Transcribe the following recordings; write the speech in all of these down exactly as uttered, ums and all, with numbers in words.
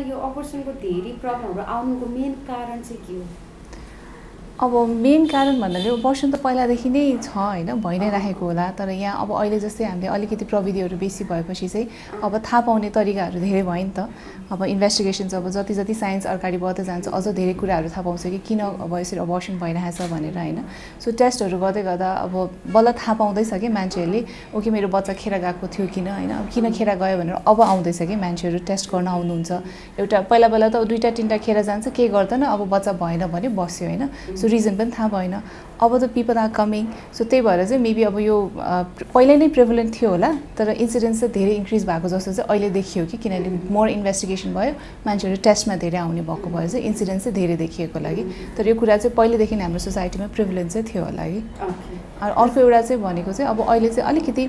यो अबर्सनको धेरै प्रब्लमहरू आउनुको मेन कारण चाहिँ के हो? अब मेन कारण भन्नाले अबर्सन त पहिलादेखि नै छ हैन, भइ नै राखेको होला। तर यहाँ अब अहिले जस्तै हामीले अलिकति प्रविधिहरू बेसी भएपछि चाहिँ अब थाहा पाउने तरिकाहरू धेरै भयो नि त। अब इन्भेस्टिगेसन्स अब जति जति साइन्स अगाडि बढ्दै जान्छ अझ धेरै कुराहरू थाहा पाउँछ कि किन अब यसरी अबर्सन भइरहेछ भनेर हैन। सो टेस्टहरू गर्दै गर्दा अब बल्ल थाहा पाउँदैछ कि मान्छेहरूले ओके मेरो बच्चा खेर गएको थियो किन हैन, अब किन खेर गयो भनेर अब आउँदैछ कि मान्छेहरू टेस्ट गर्न आउनुहुन्छ। एउटा पहिला पहिला त दुईटा तिनटा खेर जान्छ के गर्दैन, अब बच्चा भएन भने बस्यो हैन। सो रिजन पनि थाहा भएन। अब त पिपल आर कमिङ। सो त्यही भएर चाहिँ मेबी अब यो पहिल्यै नै प्रिभलेन्ट थियो होला, तर इन्सिडेन्स चाहिँ धेरै इन्क्रिज भएको जस्तो चाहिँ अहिले देखियो कि किनभने मोर इन्भेस्टिगेसन भयो, मान्छेहरू टेस्टमा धेरै आउने भएको भएर चाहिँ इन्सिडेन्स चाहिँ धेरै देखिएको लागि। तर यो कुरा चाहिँ पहिलेदेखि हाम्रो सोसाइटीमा प्रिभलेन्स चाहिँ थियो होला कि। अर्को एउटा चाहिँ भनेको चाहिँ अब अहिले चाहिँ अलिकति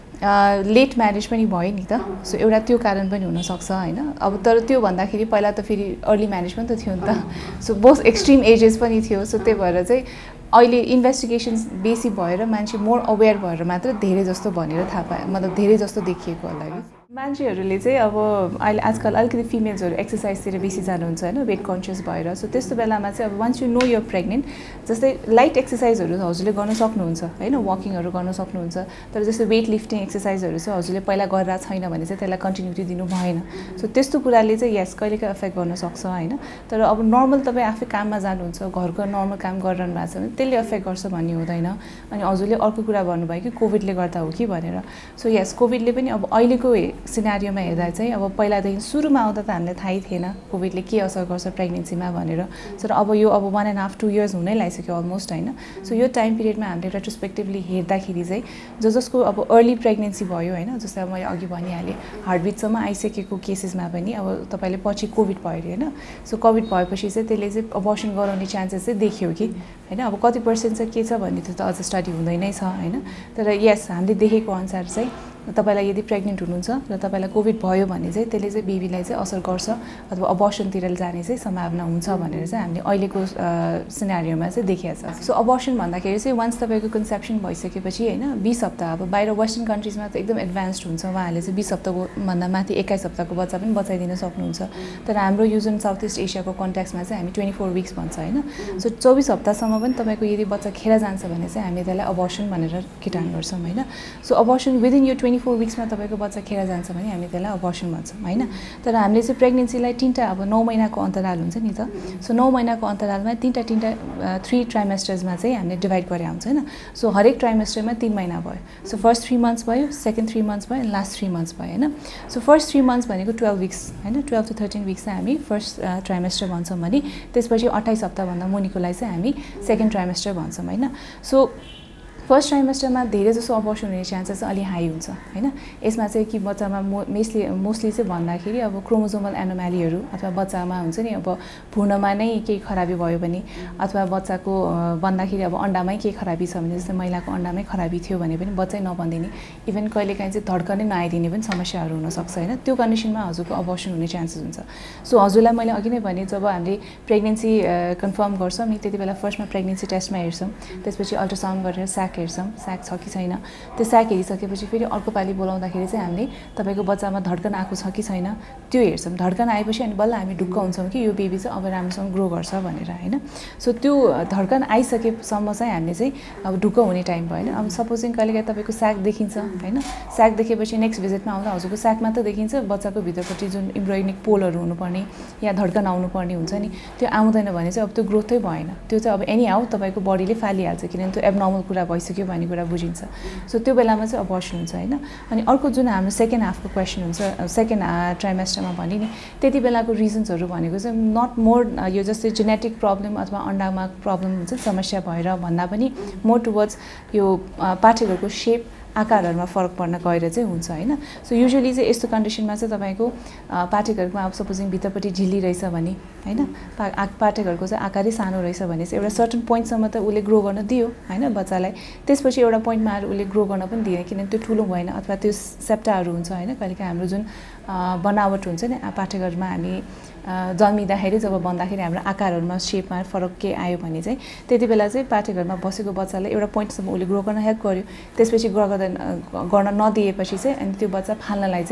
लेट म्यारेज पनि भयो नि त। सो एउटा त्यो कारण पनि हुनसक्छ हैन। अब तर त्यो भन्दाखेरि पहिला त फेरि अर्ली म्यारेज पनि त थियो नि त। सो बोथ एक्सट्रिम एजेस पनि थियो। सो त्यही भएर चाहिँ अहिले इन्भेस्टिगेसन्स बेसी भएर मान्छे मोर अवेयर भएर मात्र धेरै जस्तो भनेर थाहा पाए, मतलब धेरै जस्तो देखिएको होला कि। मान्छेहरूले चाहिँ अब अहिले आजकल अलिकति फिमेल्सहरू एक्सर्साइजतिर बेसी जानुहुन्छ हैन, वेट कन्सियस भएर। सो त्यस्तो बेलामा चाहिँ अब once you know your pregnant, जस्तै लाइट एक्सर्साइजहरू हजुरले गर्न सक्नुहुन्छ हैन, वकिङहरू गर्न सक्नुहुन्छ। तर जस्तै वेट लिफ्टिङ एक्सर्साइजहरू चाहिँ हजुरले पहिला गरेर छैन भने चाहिँ त्यसलाई कन्टिन्युटी दिनु भएन। सो त्यस्तो कुराले चाहिँ यस कहिलेकाहीँ एफेक्ट गर्न सक्छ हैन। तर अब नर्मल तपाईँ आफै काममा जानुहुन्छ, घरको नर्मल काम गरिरहनु भएको छ भने त्यसले एफेक्ट गर्छ भन्ने हुँदैन। अनि हजुरले अर्को कुरा भन्नुभयो कि कोभिडले गर्दा हो कि भनेर। सो यस कोभिडले पनि अब अहिलेको सिनारियोमा हेर्दा चाहिँ अब पहिलादेखि सुरुमा आउँदा त हामीलाई थाहै थिएन कोभिडले के असर गर्छ प्रेग्नेन्सीमा भनेर। तर अब यो अब one and half two years हुनै लागिसक्यो अलमोस्ट हैन। सो यो टाइम पिरियडमा हामीले रेट्रोस्पेक्टिभली हेर्दाखेरि चाहिँ ज जसको अब अर्ली प्रेग्नेन्सी भयो हैन, जस्तै अब मैले अघि भनिहालेँ हार्टबिटसम्म आइसकेको केसेसमा पनि अब तपाईँले पछि कोभिड भयो अरे हैन। सो कोभिड भएपछि चाहिँ त्यसले चाहिँ अबर्सन गराउने चान्सेस चाहिँ देखियो कि हैन। अब कति पर्सेन्ट चाहिँ के छ भन्ने त्यो त अझ स्टडी हुँदै नै छ हैन। तर यस हामीले देखेको अनुसार चाहिँ तपाईलाई यदि प्रेग्नेन्ट हुनुहुन्छ र तपाईलाई कोभिड भयो भने चाहिँ त्यसले चाहिँ बेबीलाई चाहिँ असर गर्छ अथवा अबर्सनतिर जाने चाहिँ सम्भावना हुन्छ भनेर चाहिँ हामीले अहिलेको सिनारियोमा चाहिँ देखिएको छ। सो अबर्सन भन्दाखेरि चाहिँ वान्स तपाईँको कन्सेप्सन भइसकेपछि हैन बीस हप्ता, अब बाहिर वेस्टर्न कन्ट्रिजमा त एकदम एडभान्स्ड हुन्छ, उहाँहरूले चाहिँ बीस हप्ताको भन्दा माथि एक्काइस हप्ताको बच्चा पनि बचाइदिन सक्नुहुन्छ। तर हाम्रो युजन साउथ इस्ट एसियाको कन्ट्याक्समा चाहिँ हामी ट्वेन्टी फोर विक्स भन्छ हैन। सो चौबिस हप्तासम्म पनि तपाईँको यदि बच्चा खेर जान्छ भने चाहिँ हामी त्यसलाई अबर्सन भनेर किटान गर्छौँ हैन। सो अबर्सन विदिन यो ट्वेन्टी फोर विक्समा तपाईँको बच्चा खेर जान्छ भने हामी त्यसलाई अबर्सन भन्छौँ हैन। तर हामीले चाहिँ प्रेग्नेन्सीलाई तिनवटा अब नौ महिनाको अन्तराल हुन्छ नि त। सो नौ महिनाको अन्तरालमा तिनवटा तिनवटा थ्री ट्राइमेस्टर्समा चाहिँ हामीले डिभाइड गरे हुन्छ हैन। सो हरेक ट्राइमेस्टरमा तिन महिना भयो। सो फर्स्ट थ्री मन्थ्स भयो, सेकेन्ड थ्री मन्थ्स भयो, लास्ट थ्री मन्थ्स भयो हैन। सो फर्स्ट थ्री मन्थ्स भनेको टुवेल्भ विक्स हैन, टुवेल्भ टु थर्टिन विक्स चाहिँ हामी फर्स्ट ट्राइमेस्टर भन्छौँ भने त्यसपछि अट्ठाइस हप्ताभन्दा मुनिकोलाई चाहिँ हामी सेकेन्ड ट्राइमेस्टर भन्छौँ हैन। सो फर्स्ट ट्राइमेस्टरमा धेरै जसो अबर्सन हुने चान्सेस अलि हाई हुन्छ हैन। यसमा चाहिँ कि बच्चामा मो मेस्टली मोस्टली चाहिँ भन्दाखेरि अब क्रोमोजोमल एनोमेलीहरू अथवा बच्चामा हुन्छ नि अब भ्रूणमा नै केही खराबी भयो भने अथवा बच्चाको भन्दाखेरि अब अन्डामै केही खराबी छ भने जस्तै महिलाको अन्डामै खराबी थियो भने पनि बच्चै नबन्दिने, इभन कहिलेकाहीँ चाहिँ धड्कनै नआइदिने पनि समस्याहरू हुनसक्छ हैन। त्यो कन्डिसनमा हजुरको अबर्सन हुने चान्सेस हुन्छ। सो हजुरलाई मैले अघि नै भने जब हामीले प्रेग्नेन्सी कन्फर्म गर्छौँ नि त्यति बेला फर्स्टमा प्रेग्नेन्सी टेस्टमा हेर्छौँ, त्यसपछि अल्ट्रासाउन्ड गरेर स्याक हेर्छौँ, स्याक छ कि छैन। त्यो स्याक हेरिसकेपछि फेरि अर्को पालि बोलाउँदाखेरि चाहिँ हामीले तपाईँको बच्चामा धड्कन आएको छ कि छैन त्यो हेर्छौँ। धड्कन आएपछि अनि बल्ल हामी ढुक्क हुन्छौँ कि यो बेबी चाहिँ अब राम्रोसँग ग्रो गर्छ भनेर हैन। सो त्यो धड्कन आइसकेसम्म चाहिँ हामीले चाहिँ अब ढुक्क हुने टाइम भयो हैन। अब सपोजिङ कहिलेकाहीँ तपाईँको स्याक देखिन्छ हैन, स्याक देखेपछि नेक्स्ट भिजिटमा आउँदा हजुरको स्याकमा त देखिन्छ, बच्चाको भित्रपट्टि जुन इम्ब्रोइनिक पोलहरू हुनुपर्ने या धड्कन आउनुपर्ने हुन्छ नि त्यो आउँदैन भने चाहिँ अब त्यो ग्रोथै भएन। त्यो चाहिँ अब एनी हाउ तपाईँको बडीले फालिहाल्छ किनभने त्यो एबनर्मल कुरा भइसक्यो भन्ने कुरा बुझिन्छ। सो त्यो बेलामा चाहिँ अबर्सन हुन्छ हैन। अनि अर्को जुन हाम्रो सेकेन्ड हाफको क्वेसन हुन्छ, सेकेन्ड ट्राइमेस्टरमा भने नि त्यति बेलाको रिजन्सहरू भनेको चाहिँ नट मोर यो जस्तै जेनेटिक प्रब्लम अथवा अन्डामा प्रब्लम हुन्छ समस्या भएर भन्दा पनि मोर टुवर्ड्स यो पाठेघरको सेप आकारहरुमा फरक पर्न गएर चाहिँ हुन्छ हैन। सो युजुअली चाहिँ यस्तो कन्डिसनमा चाहिँ तपाईको पाठेघरमा अब सपोजिङ भित्रपट्टि झिल्ली रहेछ भने हैन, पाठेघरको चाहिँ आकारै सानो रहेछ भने चाहिँ एउटा सर्टेन पोइन्टसम्म त उले ग्रो गर्न दियो हैन बच्चालाई, त्यसपछि एउटा पोइन्टमा आएर उले ग्रो गर्न पनि दिएन किनभने त्यो ठुलो भएन अथवा त्यो सेप्टाहरू हुन्छ हैन। कहिलेकाहीँ हाम्रो जुन बनावट हुन्छ नि पाठेघरमा हामी जन्मिँदाखेरि जब बन्दाखेरि हाम्रो आकारहरुमा शेपमा फरक के आयो भने चाहिँ त्यति बेला चाहिँ पाठेघरमा बसेको बच्चालाई एउटा पोइन्टसम्म उले ग्रो गर्न हेल्प गर्यो, त्यसपछि ग्रो गर्न गर्न नदिएपछि चाहिँ अनि त्यो बच्चा फाल्नलाई चाहिँ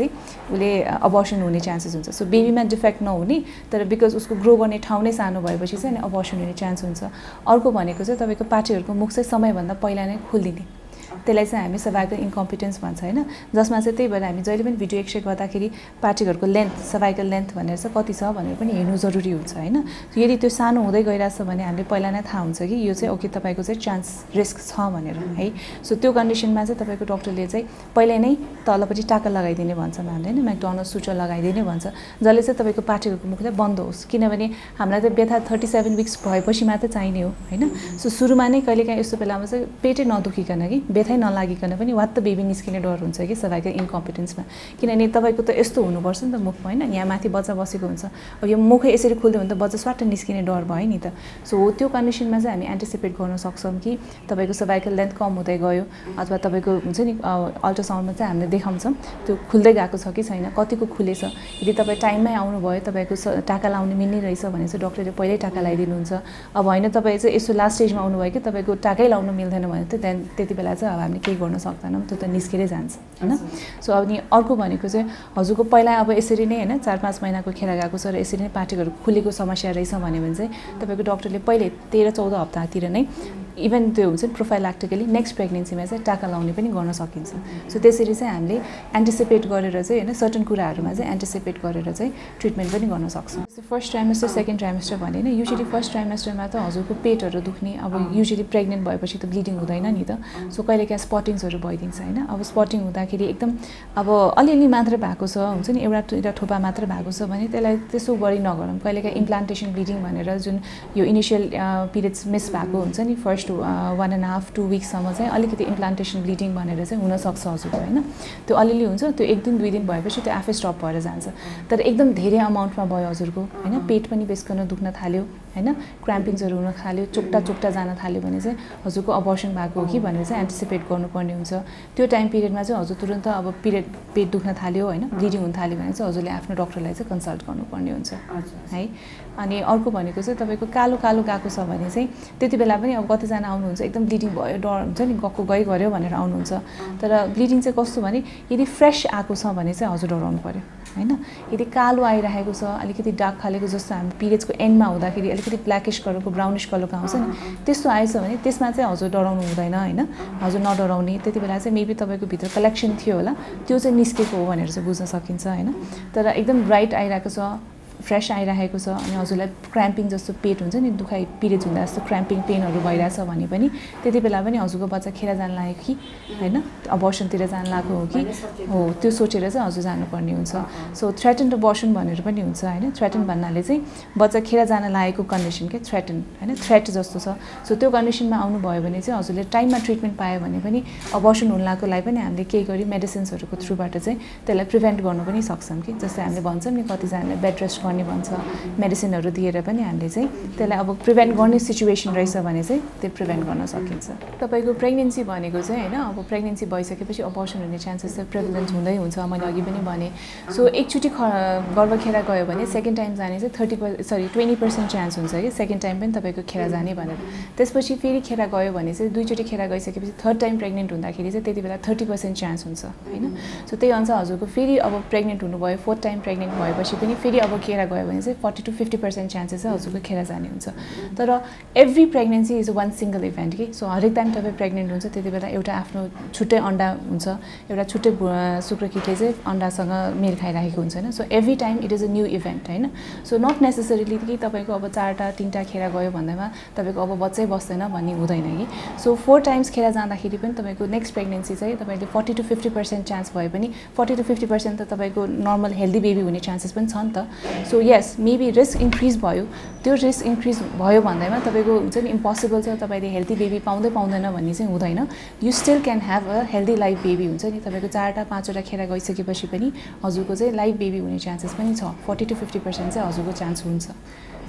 उसले अबर्सन हुने चान्सेस हुन्छ सो बेबीमा डिफेक्ट नहुने तर बिकज उसको ग्रो गर्ने ठाउँ नै सानो भएपछि चाहिँ अनि अबर्सन हुने चान्स हुन्छ अर्को भनेको चाहिँ तपाईँको पार्टीहरूको मुख चाहिँ समयभन्दा पहिला नै खोलिदिने त्यसलाई चाहिँ हामी सर्भाइकल इन्कम्पिटेन्स भन्छ होइन जसमा चाहिँ त्यही भएर हामी जहिले पनि भिडियो एक्सरे गर्दाखेरि पार्टीहरूको लेन्थ सर्भाइकल लेन्थ भनेर चाहिँ कति छ भनेर पनि हेर्नु जरुरी हुन्छ होइन यदि त्यो सानो हुँदै गइरहेछ भने हामीले पहिला नै थाहा हुन्छ कि यो चाहिँ ओके तपाईँको चाहिँ चान्स रिस्क छ भनेर है सो त्यो कन्डिसनमा चाहिँ तपाईँको डक्टरले चाहिँ पहिल्यै नै तलपट्टि टाका लगाइदिने भन्छौँ हामीले होइन म्याकडोनल्ड सुचर लगाइदिने भन्छ जसले चाहिँ तपाईँको पार्टीहरूको मुख चाहिँ बन्द होस् किनभने हामीलाई चाहिँ बेथा थर्टी सेभेन विक्स भएपछि मात्रै चाहिने हो होइन सो सुरुमा नै कहिलेकाहीँ यस्तो बेलामा चाहिँ पेटै नदुखिकन कि बेथै नलागिकन पनि वात्त बेबी निस्किने डर हुन्छ कि सर्भाइकल इन्कम्पिटेन्समा किनभने तपाईँको त यस्तो हुनुपर्छ नि त मुखमा होइन यहाँ माथि बच्चा बसेको हुन्छ अब यो मुखै यसरी खोल्यो भने त बच्चा स्वाट्ट निस्किने डर भयो नि त सो त्यो कन्डिसनमा चाहिँ हामी एन्टिसिपेट गर्न सक्छौँ कि तपाईँको सर्भाइकल लेन्थ कम हुँदै गयो अथवा तपाईँको हुन्छ नि अल्ट्रासाउन्डमा चाहिँ हामीले देखाउँछौँ त्यो खुल्दै गएको छ कि छैन कतिको खुलेछ यदि तपाईँ टाइममै आउनुभयो तपाईँको टाका लाउनु मिल्ने रहेछ भने चाहिँ डक्टरले पहिल्यै टाका लगाइदिनुहुन्छ अब होइन तपाईँ चाहिँ यसो लास्ट स्टेजमा आउनुभयो कि तपाईँको टाकै लाउनु मिल्दैन भने त त्यहाँ त्यति बेला चाहिँ अब हामीले केही गर्न सक्दैनौँ त्यो त निस्केरै जान्छ होइन सो अनि अर्को भनेको चाहिँ हजुरको पहिला अब यसरी नै होइन चार पाँच महिनाको खेर गएको छ र यसरी नै पार्टीहरू खुलेको समस्या रहेछ भन्यो भने चाहिँ तपाईँको डक्टरले पहिले तेह्र चौध हप्तातिर नै इभन त्यो हुन्छ नि प्रोफाइल्याक्टिकली नेक्स्ट प्रेग्नेन्सीमा चाहिँ टाका लाउने पनि गर्न सकिन्छ सो त्यसरी चाहिँ हामीले एन्टिसिपेट गरेर चाहिँ होइन सर्टन कुराहरूमा चाहिँ एन्टिसिपेट गरेर चाहिँ ट्रिटमेन्ट पनि गर्न सक्छौँ फर्स्ट ट्राइमेस्टर सेकेन्ड ट्राइमेस्टर भने होइन युजली फर्स्ट ट्राइमेस्टरमा त हजुरको पेटहरू दुख्ने अब युजली प्रेग्नेन्ट भएपछि त ब्लिडिङ हुँदैन नि त सो कहिलेकाहीँ स्पटिङ्सहरू भइदिन्छ होइन अब स्पटिङ हुँदाखेरि एकदम अब अलिअलि मात्र भएको छ हुन्छ नि एउटा एउटा थोपा मात्र भएको छ भने त्यसलाई त्यसो गरी नगरौँ कहिलेकाहीँ इम्प्लान्टेसन ब्लिडिङ भनेर जुन यो इनिसियल पिरियड्स मिस भएको हुन्छ नि first one and half two विक्ससम्म चाहिँ अलिकति इम्प्लान्टेसन ब्लिडिङ भनेर चाहिँ हुनसक्छ हजुरको होइन त्यो अलिअलि हुन्छ त्यो एक दिन दुई दिन भएपछि त्यो आफै स्टप भएर जान्छ तर एकदम धेरै अमाउन्टमा भयो हजुरको होइन पेट पनि बेसकन दुख्न थाल्यो होइन क्राम्पिङ्सहरू हुन थाल्यो चोक्टा चोक्टा जान थाल्यो भने चाहिँ हजुरको अबर्सन भएको हो कि भनेर चाहिँ एन्टिसिपेट गर्नुपर्ने हुन्छ त्यो टाइम पिरियडमा चाहिँ हजुर तुरन्त अब पिरियड पेट दुख्न थाल्यो होइन ब्लिडिङ हुन थाल्यो भने चाहिँ हजुरले आफ्नो डक्टरलाई चाहिँ कन्सल्ट गर्नुपर्ने हुन्छ है अनि अर्को भनेको चाहिँ तपाईँको कालो कालो गएको छ भने चाहिँ त्यति बेला पनि अब कतिजना आउनुहुन्छ एकदम ब्लिडिङ भयो डर हुन्छ नि गएको गइ गऱ्यो भनेर आउनुहुन्छ तर ब्लिडिङ चाहिँ कस्तो भने यदि फ्रेस आएको छ भने चाहिँ हजुर डराउनु पऱ्यो होइन यदि कालो आइरहेको छ अलिकति डार्क खालेको जस्तो हामी पिरियड्सको एन्डमा हुँदाखेरि अलिकति ब्ल्याकिस कलरको ब्राउनिस कलरको आउँछ नि त्यस्तो आएछ भने त्यसमा चाहिँ हजुर डराउनु हुँदैन होइन हजुर नडराउने त्यति बेला चाहिँ मेबी तपाईँको भित्र कलेक्सन थियो होला त्यो चाहिँ निस्केको हो भनेर चाहिँ बुझ्न सकिन्छ होइन तर एकदम ब्राइट आइरहेको छ फ्रेस आइरहेको छ अनि हजुरलाई क्राम्पिङ जस्तो पेट हुन्छ नि दुखाइ पिरियड्स हुँदा जस्तो क्राम्पिङ पेनहरू भइरहेछ भने पनि त्यति बेला पनि हजुरको बच्चा खेर जान लाग्यो कि होइन अबर्सनतिर जान लागेको हो कि हो त्यो सोचेर चाहिँ हजुर जानुपर्ने हुन्छ सो थ्रेटन अबर्सन भनेर पनि हुन्छ होइन थ्रेटन भन्नाले चाहिँ बच्चा खेर जान लागेको कन्डिसन के थ्रेटन होइन थ्रेट जस्तो छ सो त्यो कन्डिसनमा आउनुभयो भने चाहिँ हजुरले टाइममा ट्रिटमेन्ट पायो भने पनि अबर्सन हुन लागेकोलाई पनि हामीले केही गरी मेडिसिन्सहरूको थ्रुबाट चाहिँ त्यसलाई प्रिभेन्ट गर्नु पनि सक्छौँ कि जस्तै हामीले भन्छौँ नि कतिजनाले बेड रेस्ट गर्ने भन्छ मेडिसिनहरू दिएर पनि हामीले चाहिँ त्यसलाई अब प्रिभेन्ट गर्ने सिचुएसन रहेछ भने चाहिँ त्यो प्रिभेन्ट गर्न सकिन्छ तपाईँको प्रेग्नेन्सी भनेको चाहिँ होइन अब प्रेग्नेन्सी भइसकेपछि अबर्सन हुने चान्सेस चाहिँ प्रेभलेन्स हुँदै हुन्छ मैले अघि पनि भने सो एकचोटि ख गर्भ खेर गयो भने सेकेन्ड टाइम जाने चाहिँ thirty per sorry twenty percent chance हुन्छ कि सेकेन्ड टाइम पनि तपाईँको खेर जाने भनेर त्यसपछि फेरि खेर गयो भने चाहिँ दुईचोटि खेर गइसकेपछि थर्ड टाइम प्रेग्नेन्ट हुँदाखेरि चाहिँ त्यति बेला थर्टी पर्सेन्ट चान्स हुन्छ होइन सो त्यही अनुसार हजुरको फेरि अब प्रेग्नेन्ट हुनुभयो फोर्थ टाइम प्रेग्नेन्ट भएपछि पनि फेरि अब खेर गयो भने चाहिँ forty to fifty percent chances चाहिँ हजुरको खेर जाने हुन्छ तर every pregnancy is one single event कि सो हरेक टाइम तपाईँ प्रेग्नेन्ट हुन्छ त्यति बेला एउटा आफ्नो छुट्टै अन्डा हुन्छ एउटा छुट्टै शुक्रकीटले चाहिँ अन्डासँग मेल खाइरहेको हुन्छ होइन so every time it is a new event होइन सो नट नेसेसरीली कि तपाईँको अब चारवटा तिनवटा खेर गयो भन्दैमा तपाईँको अब बच्चै बस्दैन भन्ने हुँदैन कि सो फोर टाइम्स खेर जाँदाखेरि पनि तपाईँको नेक्स्ट प्रेग्नेन्सी चाहिँ तपाईँले forty to fifty percent chance भए पनि फोर्टी टु फिफ्टी पर्सेन्ट त तपाईँको नर्मल हेल्दी बेबी हुने चान्सेस पनि छ नि त so yes maybe risk increase भयो त्यो रिस्क इन्क्रिज भयो भन्दैमा तपाईँको हुन्छ नि इम्पोसिबल छ तपाईँले हेल्दी बेबी पाउँदै पाउँदैन भन्ने चाहिँ हुँदैन you still can have a healthy life baby हुन्छ नि तपाईँको चारवटा पाँचवटा खेर गइसकेपछि पनि हजुरको चाहिँ लाइफ बेबी हुने चान्सेस पनि छ फोर्टी टु फिफ्टी पर्सेन्ट चाहिँ हजुरको चान्स हुन्छ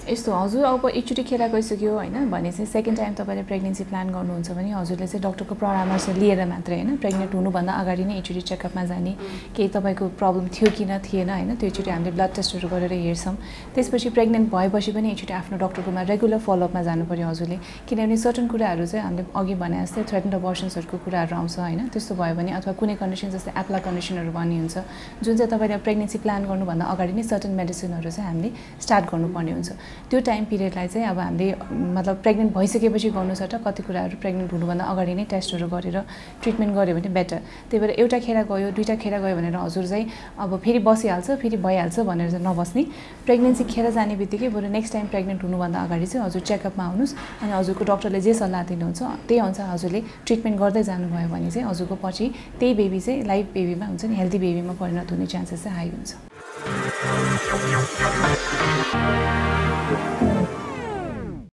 यस्तो हजुर अब एकचोटि खेला गइसक्यो होइन भने चाहिँ सेकेन्ड टाइम तपाईँले प्रेग्नेन्सी प्लान गर्नुहुन्छ भने हजुरले चाहिँ डक्टरको परामर्श लिएर मात्रै होइन प्रेग्नेन्ट हुनुभन्दा अगाडि नै एकचोटि चेकअपमा जाने केही तपाईँको प्रब्लम थियो कि न थिएन होइन त्यो एकचोटि हामीले ब्लड टेस्टहरू गरेर हेर्छौँ त्यसपछि प्रेग्नेन्ट भएपछि पनि एकचोटि आफ्नो डक्टरकोमा रेगुलर फलोअपमा जानु पऱ्यो हजुरले किनभने सर्टन कुराहरू चाहिँ हामीले अघि भने जस्तै थ्रेटन्ड अबर्सन्सहरूको कुराहरू आउँछ होइन त्यस्तो भयो भने अथवा कुनै कन्डिसन जस्तै एप्ला कन्डिसनहरू भन्ने हुन्छ जुन चाहिँ तपाईँले प्रेग्नेन्सी प्लान गर्नुभन्दा अगाडि नै सर्टन मेडिसिनहरू चाहिँ हामीले स्टार्ट गर्नुपर्ने हुन्छ त्यो टाइम पिरियडलाई चाहिँ अब हामीले मतलब प्रेग्नेन्ट भइसकेपछि गर्नु छ त कति कुराहरू प्रेग्नेन्ट हुनुभन्दा अगाडि नै टेस्टहरू गरेर ट्रिटमेन्ट गऱ्यो भने बेटर त्यही भएर एउटा खेर गयो दुईवटा खेर गयो भनेर हजुर चाहिँ अब फेरि बसिहाल्छ फेरि भइहाल्छ भनेर चाहिँ नबस्ने प्रेग्नेन्सी खेर जाने बित्तिकै बरु नेक्स्ट टाइम प्रेग्नेन्ट हुनुभन्दा अगाडि चाहिँ हजुर चेकअपमा आउनुहोस् अनि हजुरको डक्टरले जे सल्लाह दिनुहुन्छ त्यही अनुसार हजुरले ट्रिटमेन्ट गर्दै जानुभयो भने चाहिँ हजुरको पछि त्यही बेबी चाहिँ लाइभ बेबीमा हुन्छ नि हेल्दी बेबीमा परिणत हुने चान्सेस चाहिँ हाई हुन्छ